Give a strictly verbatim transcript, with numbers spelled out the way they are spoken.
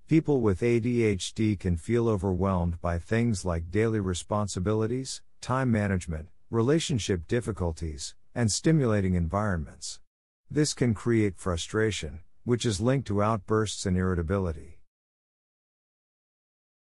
People with A D H D can feel overwhelmed by things like daily responsibilities, time management, relationship difficulties, and stimulating environments. This can create frustration, which is linked to outbursts and irritability.